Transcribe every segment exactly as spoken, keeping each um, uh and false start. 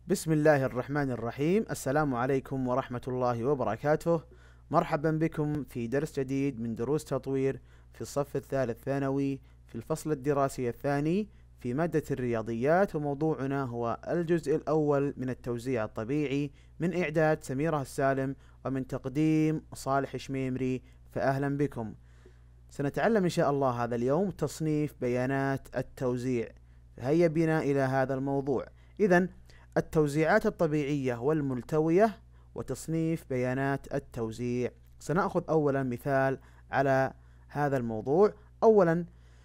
بسم الله الرحمن الرحيم. السلام عليكم ورحمة الله وبركاته. مرحبا بكم في درس جديد من دروس تطوير في الصف الثالث ثانوي في الفصل الدراسي الثاني في مادة الرياضيات، وموضوعنا هو الجزء الأول من التوزيع الطبيعي من إعداد سميرة السالم ومن تقديم صالح شميمري. فأهلا بكم. سنتعلم إن شاء الله هذا اليوم تصنيف بيانات التوزيع. هيا بنا إلى هذا الموضوع. إذن التوزيعات الطبيعية والملتوية وتصنيف بيانات التوزيع. سنأخذ أولا مثال على هذا الموضوع. أولا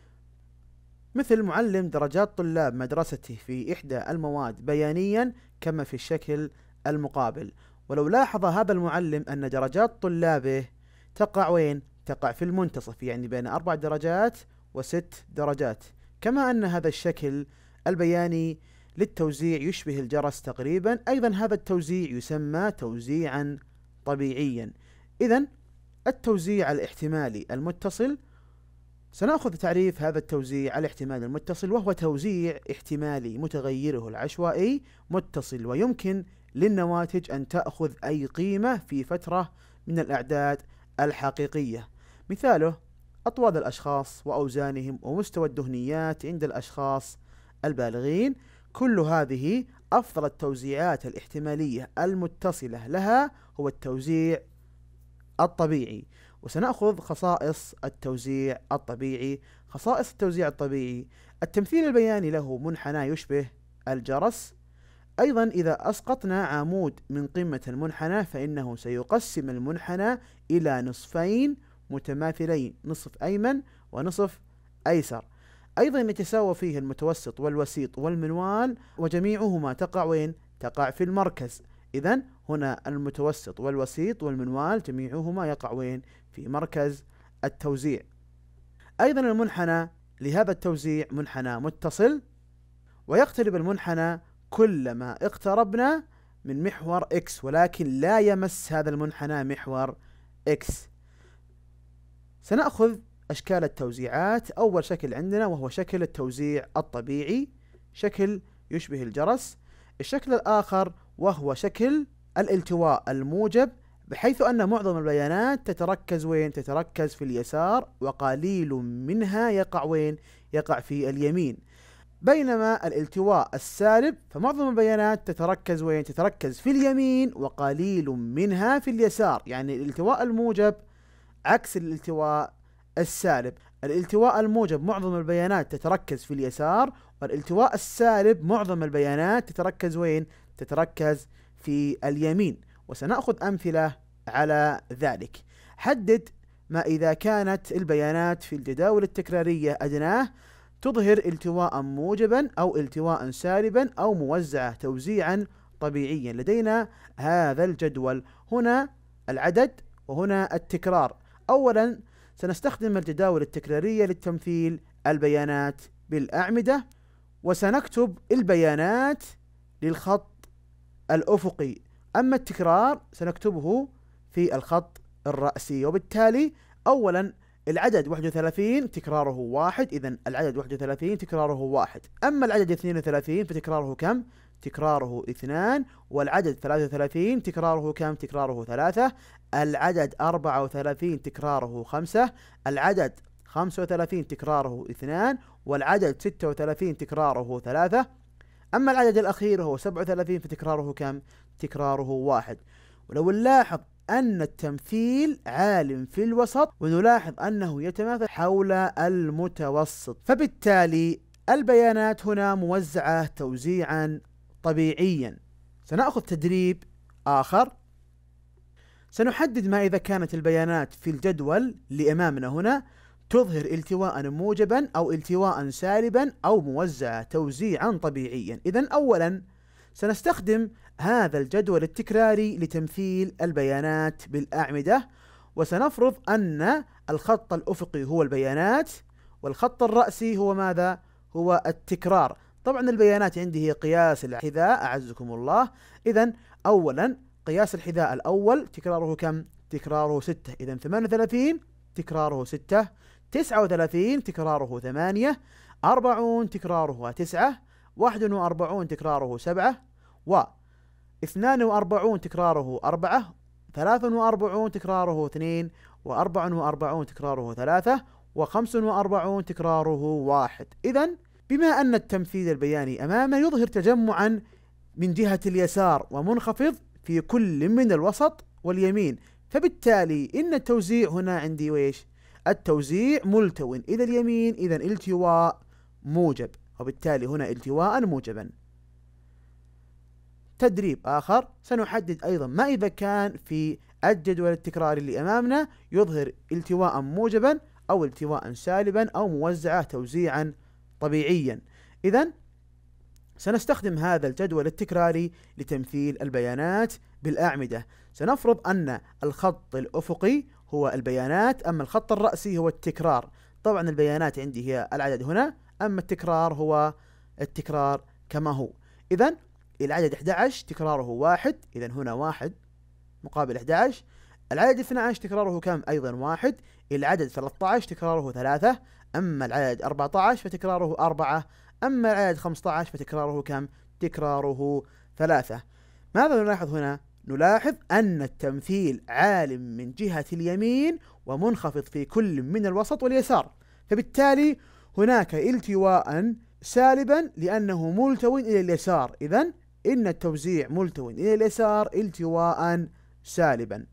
مثل معلم درجات طلاب مدرسته في إحدى المواد بيانيا كما في الشكل المقابل. ولو لاحظ هذا المعلم أن درجات طلابه تقع وين؟ تقع في المنتصف، يعني بين أربع درجات وست درجات. كما أن هذا الشكل البياني للتوزيع يشبه الجرس تقريبا، أيضا هذا التوزيع يسمى توزيعا طبيعيا. إذن التوزيع الاحتمالي المتصل، سنأخذ تعريف هذا التوزيع الاحتمالي المتصل، وهو توزيع احتمالي متغيره العشوائي متصل، ويمكن للنواتج أن تأخذ أي قيمة في فترة من الأعداد الحقيقية. مثاله أطوال الأشخاص وأوزانهم ومستوى الدهنيات عند الأشخاص البالغين. كل هذه أفضل التوزيعات الاحتمالية المتصلة لها هو التوزيع الطبيعي. وسنأخذ خصائص التوزيع الطبيعي. خصائص التوزيع الطبيعي: التمثيل البياني له منحنى يشبه الجرس. أيضا إذا أسقطنا عمود من قمة المنحنى فإنه سيقسم المنحنى إلى نصفين متماثلين، نصف أيمن ونصف أيسر. أيضا يتساوى فيه المتوسط والوسيط والمنوال، وجميعهما تقع وين؟ تقع في المركز. إذن هنا المتوسط والوسيط والمنوال جميعهما يقع وين؟ في مركز التوزيع. أيضا المنحنى لهذا التوزيع منحنى متصل، ويقترب المنحنى كلما اقتربنا من محور X، ولكن لا يمس هذا المنحنى محور X. سنأخذ أشكال التوزيعات. أول شكل عندنا وهو شكل التوزيع الطبيعي، شكل يشبه الجرس. الشكل الآخر وهو شكل الالتواء الموجب، بحيث أن معظم البيانات تتركز وين؟ تتركز في اليسار، وقليل منها يقع وين؟ يقع في اليمين. بينما الالتواء السالب فمعظم البيانات تتركز وين؟ تتركز في اليمين، وقليل منها في اليسار. يعني الالتواء الموجب عكس الالتواء السالب. الالتواء الموجب معظم البيانات تتركز في اليسار، والالتواء السالب معظم البيانات تتركز وين؟ تتركز في اليمين. وسنأخذ أمثلة على ذلك. حدد ما إذا كانت البيانات في الجداول التكرارية أدناه تظهر التواء موجبا أو التواء سالبا أو موزعة توزيعا طبيعيا. لدينا هذا الجدول، هنا العدد وهنا التكرار. أولا سنستخدم الجداول التكرارية للتمثيل البيانات بالأعمدة، وسنكتب البيانات للخط الأفقي، أما التكرار سنكتبه في الخط الرأسي. وبالتالي أولا العدد واحد وثلاثين تكراره واحد، إذن العدد واحد وثلاثين تكراره واحد. أما العدد اثنين وثلاثين فتكراره كم؟ تكراره اثنان. والعدد ثلاثة وثلاثين تكراره كم؟ تكراره ثلاثة. العدد أربعة وثلاثين تكراره خمسة. العدد خمسة وثلاثين تكراره اثنان. والعدد ستة وثلاثين تكراره ثلاثة. أما العدد الأخير هو سبعة وثلاثين فتكراره كم؟ تكراره واحد. ولو نلاحظ أن التمثيل عالٍ في الوسط، ونلاحظ أنه يتماثل حول المتوسط، فبالتالي البيانات هنا موزعة توزيعا طبيعيا. سنأخذ تدريب آخر. سنحدد ما إذا كانت البيانات في الجدول اللي أمامنا هنا تظهر التواء موجبا أو التواء سالبا أو موزعة توزيعا طبيعيا. إذن أولا سنستخدم هذا الجدول التكراري لتمثيل البيانات بالأعمدة، وسنفرض أن الخط الأفقي هو البيانات والخط الرأسي هو ماذا؟ هو التكرار. طبعا البيانات عندي هي قياس الحذاء أعزكم الله. إذن أولا قياس الحذاء الأول تكراره كم؟ تكراره ستة. إذن ثمانية وثلاثين تكراره ستة. تسعة وثلاثين تكراره ثمانية. أربعون تكراره تسعة. واحد وأربعون تكراره سبعة. و اثنان وأربعون تكراره أربعة، ثلاث وأربعون تكراره اثنين، وأربع وأربعون تكراره ثلاثة، وخمس وأربعون تكراره واحد. إذن بما أن التمثيل البياني أمامنا يظهر تجمعا من جهة اليسار ومنخفض في كل من الوسط واليمين، فبالتالي إن التوزيع هنا عندي ويش؟ التوزيع ملتو إلى اليمين، إذن التواء موجب، وبالتالي هنا التواء موجبا. تدريب آخر، سنحدد أيضا ما إذا كان في الجدول التكراري اللي أمامنا يظهر التواء موجبا أو التواء سالبا أو موزعة توزيعا طبيعيا. إذن سنستخدم هذا الجدول التكراري لتمثيل البيانات بالأعمدة. سنفرض أن الخط الأفقي هو البيانات، أما الخط الرأسي هو التكرار. طبعا البيانات عندي هي العدد هنا، أما التكرار هو التكرار كما هو. إذن العدد أحد عشر تكراره واحد، إذن هنا واحد مقابل أحد عشر. العدد اثني عشر تكراره كم؟ أيضا واحد. العدد ثلاثة عشر تكراره ثلاثة، أما العدد أربعة عشر فتكراره أربعة، أما العدد خمسة عشر فتكراره كم؟ تكراره ثلاثة. ماذا نلاحظ هنا؟ نلاحظ أن التمثيل عال من جهة اليمين ومنخفض في كل من الوسط واليسار، فبالتالي هناك التواء سالبا لأنه ملتو إلى اليسار. إذن إن التوزيع ملتو إلى اليسار التواء سالبا.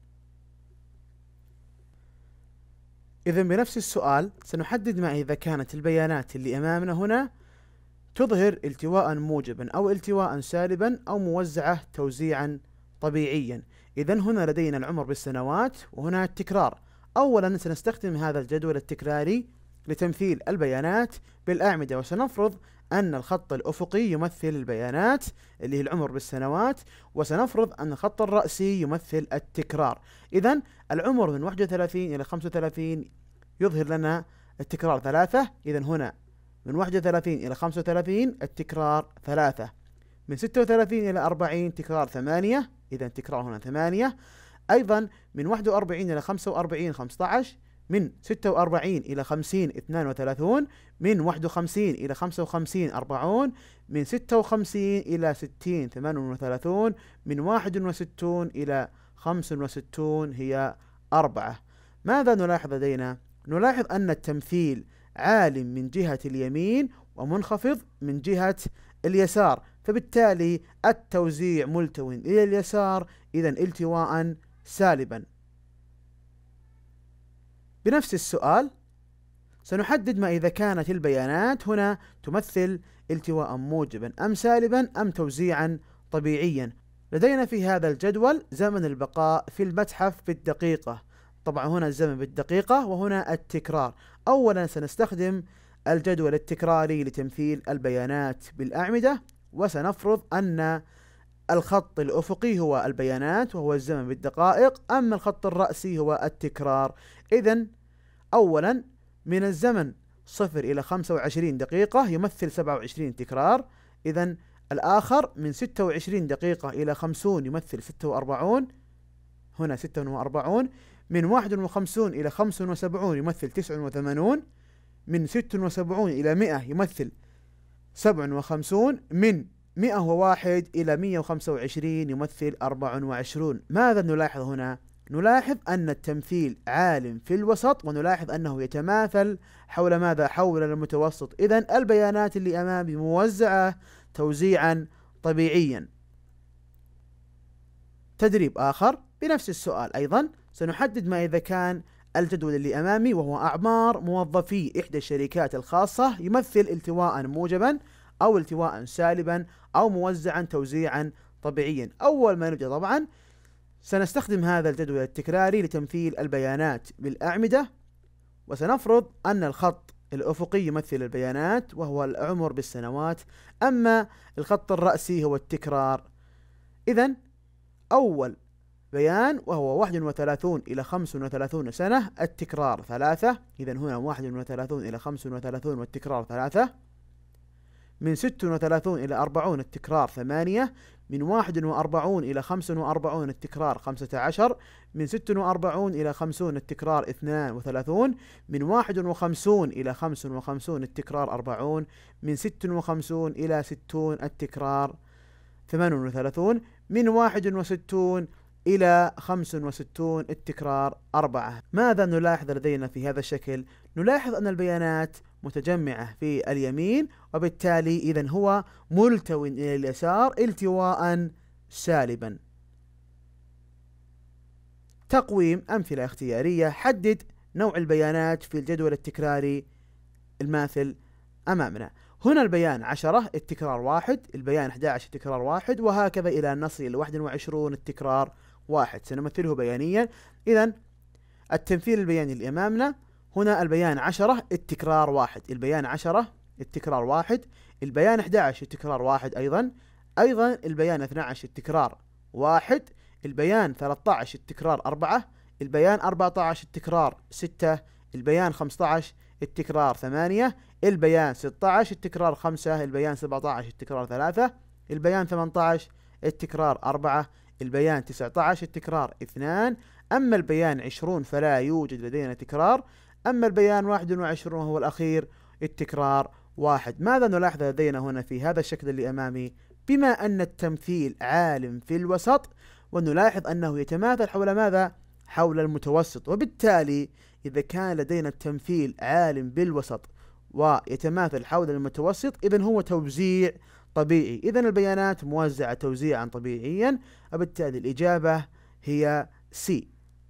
إذن بنفس السؤال سنحدد ما إذا كانت البيانات اللي أمامنا هنا تظهر التواء موجبا أو التواء سالبا أو موزعة توزيعا طبيعيا. إذن هنا لدينا العمر بالسنوات وهنا التكرار. أولا سنستخدم هذا الجدول التكراري لتمثيل البيانات بالأعمدة، وسنفرض أن الخط الأفقي يمثل البيانات اللي هي العمر بالسنوات، وسنفرض أن الخط الرأسي يمثل التكرار. إذن العمر من واحد وثلاثين إلى خمسة وثلاثين يظهر لنا التكرار ثلاثة، إذن هنا من واحد وثلاثين إلى خمسة وثلاثين التكرار ثلاثة. من ستة وثلاثين إلى أربعين تكرار ثمانية، إذن التكرار هنا ثمانية. أيضا من واحد وأربعين إلى خمسة وأربعين خمسة عشر، من ستة وأربعين إلى خمسين اثنان وثلاثون، من واحد وخمسين إلى خمسة وخمسين أربعون، من ستة وخمسين إلى ستين ثمان وثلاثون، من واحد وستين إلى خمس وستين هي أربعة. ماذا نلاحظ لدينا؟ نلاحظ أن التمثيل عال من جهة اليمين ومنخفض من جهة اليسار، فبالتالي التوزيع ملتو إلى اليسار، إذن التواء سالبا. بنفس السؤال سنحدد ما إذا كانت البيانات هنا تمثل التواء موجبا أم سالبا أم توزيعا طبيعيا. لدينا في هذا الجدول زمن البقاء في المتحف بالدقيقة، طبعا هنا الزمن بالدقيقة وهنا التكرار. أولا سنستخدم الجدول التكراري لتمثيل البيانات بالأعمدة، وسنفرض أن الخط الأفقي هو البيانات وهو الزمن بالدقائق، أما الخط الرأسي هو التكرار. إذن أولا من الزمن صفر إلى خمسة وعشرين دقيقة يمثل سبعة وعشرين تكرار. إذن الآخر من ستة وعشرين دقيقة إلى خمسين يمثل ستة وأربعين، هنا ستة وأربعين. من واحد وخمسين إلى خمسة وسبعين يمثل تسعة وثمانين، من ستة وسبعين إلى مئة يمثل سبعة وخمسين، من مئة وواحد إلى مئة وخمسة وعشرين يمثل أربعة وعشرين. ماذا نلاحظ هنا؟ نلاحظ أن التمثيل عال في الوسط، ونلاحظ أنه يتماثل حول ماذا؟ حول المتوسط. إذن البيانات اللي أمامي موزعة توزيعا طبيعيا. تدريب آخر بنفس السؤال أيضا سنحدد ما إذا كان الجدول اللي أمامي وهو أعمار موظفي إحدى الشركات الخاصة يمثل التواء موجبا أو التواء سالبا أو موزعا توزيعا طبيعيا. أول ما نبدأ طبعا سنستخدم هذا الجدول التكراري لتمثيل البيانات بالأعمدة، وسنفرض أن الخط الأفقي يمثل البيانات وهو العمر بالسنوات، أما الخط الرأسي هو التكرار. إذن أول بيان وهو واحد وثلاثين إلى خمس وثلاثين سنة التكرار ثلاثة، إذن هنا واحد وثلاثين إلى خمس وثلاثين والتكرار ثلاثة. من ستة وثلاثين إلى أربعين التكرار ثمانية، من واحد وأربعين إلى خمسة وأربعين التكرار خمسة عشر، من ستة وأربعين إلى خمسين التكرار اثنان وثلاثين، من واحد وخمسين إلى خمس وخمسين التكرار أربعين، من ستة وخمسين إلى ستين التكرار ثمانية وثلاثون، من واحد وستون إلى خمسة وستون، التكرار أربعة. ماذا نلاحظ لدينا في هذا الشكل؟ نلاحظ أن البيانات متجمعة في اليمين، وبالتالي إذن هو ملتو إلى اليسار التواء سالبا. تقويم أمثلة اختيارية. حدد نوع البيانات في الجدول التكراري الماثل أمامنا. هنا البيان عشرة، التكرار واحد، البيان أحد عشر، التكرار واحد، وهكذا إلى أن نصل إلى واحد وعشرين، التكرار واحد. سنمثله بيانيا. إذن التمثيل البياني اللي أمامنا هنا البيان عشرة، التكرار واحد، البيان عشرة، التكرار واحد، البيان أحد عشر، التكرار واحد أيضا، أيضا البيان اثني عشر، التكرار واحد، البيان ثلاثة عشر، التكرار أربعة، البيان أربعة عشر، التكرار ستة، البيان خمسة عشر، التكرار ثمانية، البيان ستة عشر، التكرار خمسة، البيان سبعة عشر، التكرار ثلاثة، البيان ثمانية عشر، التكرار أربعة، البيان تسعة عشر، التكرار اثنان، أما البيان عشرون فلا يوجد لدينا تكرار، أما البيان واحد وعشرون وهو الأخير التكرار واحد. ماذا نلاحظ لدينا هنا في هذا الشكل اللي أمامي؟ بما أن التمثيل عالم في الوسط، ونلاحظ أنه يتماثل حول ماذا؟ حول المتوسط، وبالتالي إذا كان لدينا التمثيل عالم بالوسط ويتماثل حول المتوسط، إذن هو توزيع طبيعي، إذن البيانات موزعة توزيعا طبيعيا، وبالتالي الإجابة هي سي.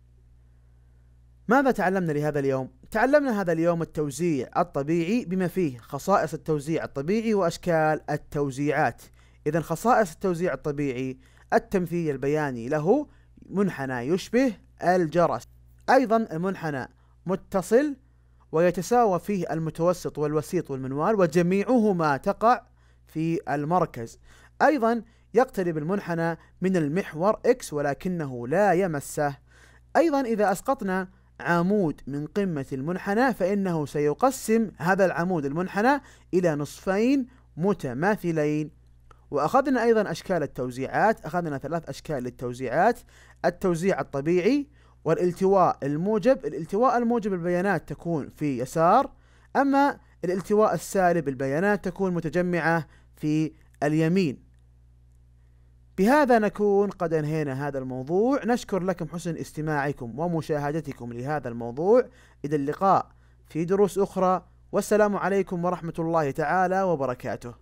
ماذا تعلمنا لهذا اليوم؟ تعلمنا هذا اليوم التوزيع الطبيعي بما فيه خصائص التوزيع الطبيعي وأشكال التوزيعات. إذن خصائص التوزيع الطبيعي: التمثيل البياني له منحنى يشبه الجرس، أيضا المنحنى متصل ويتساوى فيه المتوسط والوسيط والمنوال، وجميعهما تقع في المركز، أيضا يقترب المنحنى من المحور إكس ولكنه لا يمسه، أيضا إذا أسقطنا عمود من قمة المنحنى فإنه سيقسم هذا العمود المنحنى إلى نصفين متماثلين. وأخذنا أيضا أشكال التوزيعات، أخذنا ثلاث أشكال للتوزيعات: التوزيع الطبيعي، والالتواء الموجب. الالتواء الموجب البيانات تكون في يسار، أما الالتواء السالب البيانات تكون متجمعة في اليمين. بهذا نكون قد انهينا هذا الموضوع. نشكر لكم حسن استماعكم ومشاهدتكم لهذا الموضوع. إلى اللقاء في دروس أخرى، والسلام عليكم ورحمة الله تعالى وبركاته.